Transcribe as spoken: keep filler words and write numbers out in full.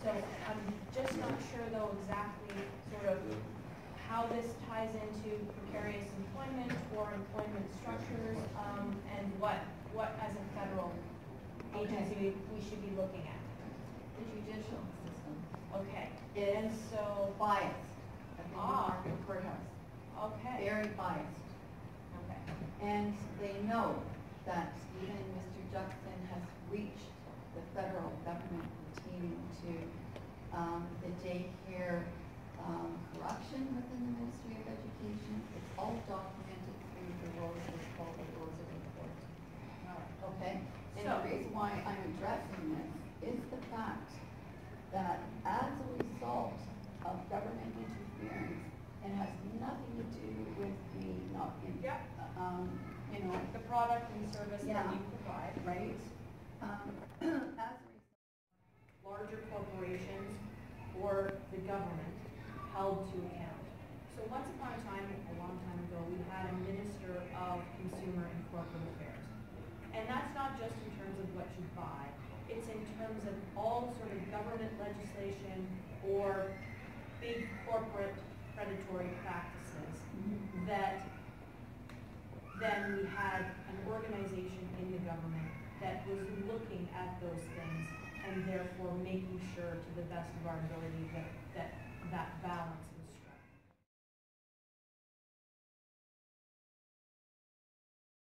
So I'm just not sure though exactly sort of how this ties into precarious employment or employment structures, um, and what, what as a federal agency we, we should be looking at. The judicial system. Okay. And so biased at the ah, Newmarket Courthouse. Okay. Very biased. Okay. And they know that even Mister Juxon has reached the federal government pertaining to um, the daycare um, corruption within the Ministry of Education. It's all documented through the Rosa, what's called the Rosa Report. Okay? And So, the reason why I'm addressing this is the fact that as a result of government interference, and has nothing to do with the not in, yep. um, you know, the product and service yeah, that you provide, right? Um, as a result, larger corporations or the government held to account. So once upon a time, a long time ago, we had a Minister of Consumer and Corporate Affairs. And that's not just in terms of what you buy, it's in terms of all sort of government legislation or big corporate predatory practices mm-hmm. that then we had an organization in the government that was looking at those things and therefore making sure to the best of our ability that that, that balance